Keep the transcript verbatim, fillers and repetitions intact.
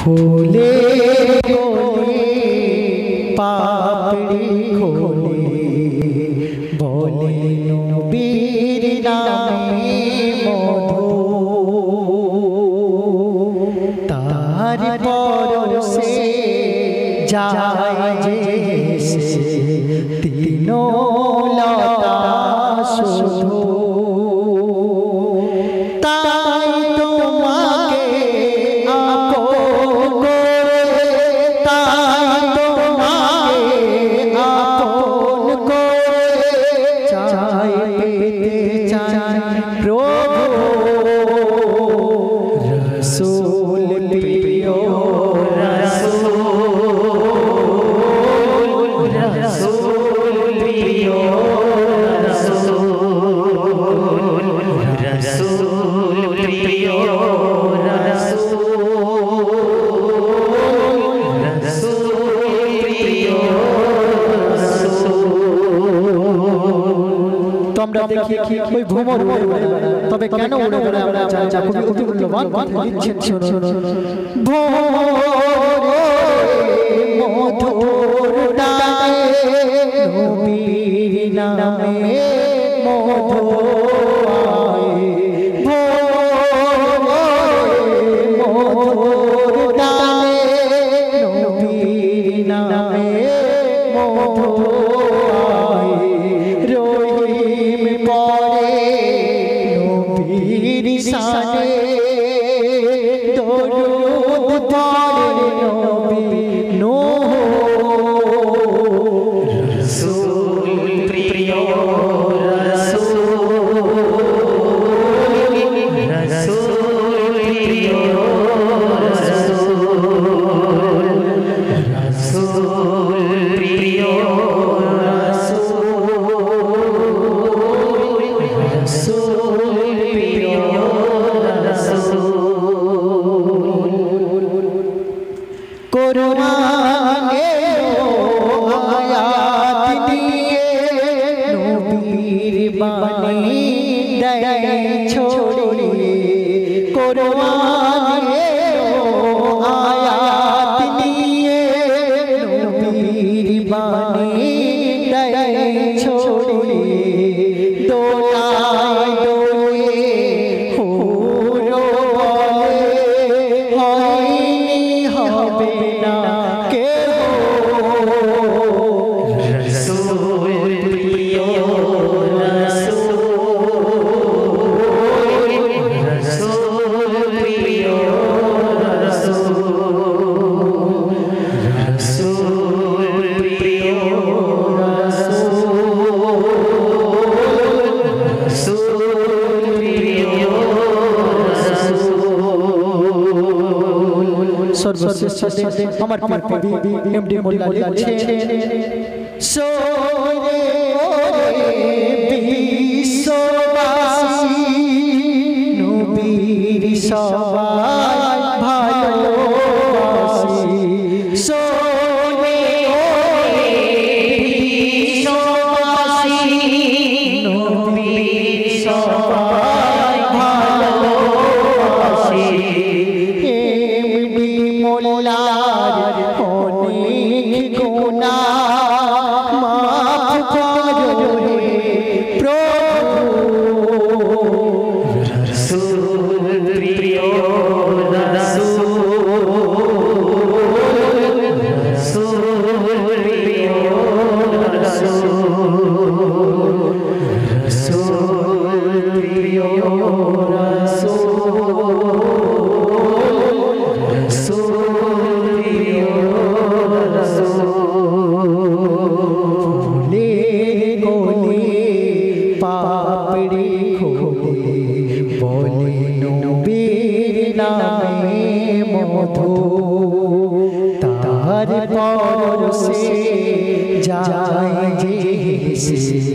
ফুলে গোলে পাপড়ি খোলে বলে নবীর নামে মধু তার পরশে যায় যে তিনো লতা শুধু তাই তোমাকে আপন করে তাই তোমাকে আপন করে চাই পেতে চাই প্রভু রসূল প্রিয় রসূল রসূল প্রিয় তো আমরা দেখি ওই ভ্রমর উড়ে উড়ে তবে কেন উড়ে উড়ে আমরা চাই যা খুবই অতি মূল্যবান কথা লিখছেন শুনুন ভোরে মধুর ডাকে নবীর নামে মধু আয়ে ভোরে মধুর ডাকে নবীর নামে মধু শানে দরুদ পড়ে নবী নূহ রাসূল প্রিয় রাসূল রাসূল প্রিয় রাসূল রাসূল প্রিয় কোরআনে আয়াত দিয়ে নবীর বাণী দেয় ছড়িয়ে কোরআনে আয়াত দিয়ে নবীর বাণী দেয় ছড়িয়ে দোলায় দোলে হুরো বলে হয়নি হবে না সর্বশ্রেষ্ঠ আমার কবি এমডি মোল্লা লিখছেন সোরে ওরে বিশ্ববাসী নবীর সবাই ভালোবাসি সোরে ওরে বিশ্ববাসী নবীর সবাই ভালোবাসি মোল্লার অনেক গুনাহ মাফ করো রে প্রভু রাসূল প্রিয় রাসূল রাসূল প্রিয় রাসূল রাসূল প্রিয় পাপড়ি খোলে বলে নবীর নামে মধু তার পরশে যায় যে